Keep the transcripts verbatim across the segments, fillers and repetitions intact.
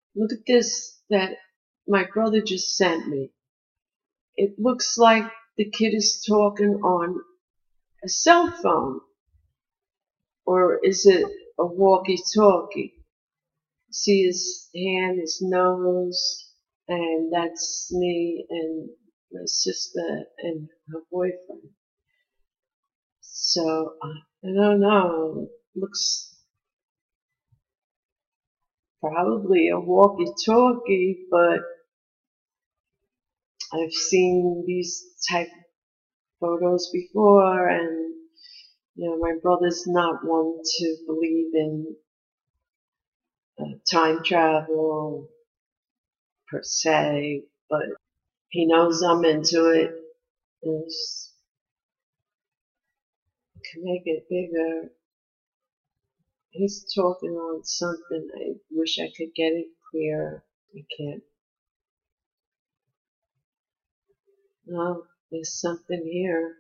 Look at this that my brother just sent me. It looks like the kid is talking on a cell phone. Or is it a walkie-talkie? See his hand, his nose, and that's me and my sister and her boyfriend. So, I don't know. Looks probably a walkie-talkie, but I've seen these type of photos before, and you know, my brother's not one to believe in uh, time travel per se, but he knows I'm into it. And just can make it bigger. He's talking on something. I wish I could get it clearer. I can't. No, there's something here.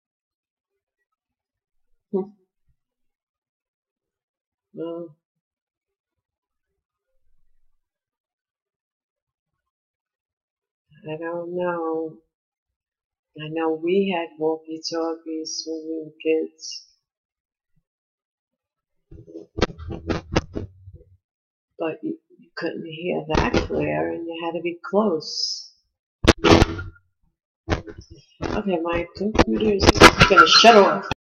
No, I don't know. I know we had walkie-talkies when we were kids, but you, you couldn't hear that clear, and you had to be close. Okay, my computer is gonna shut off.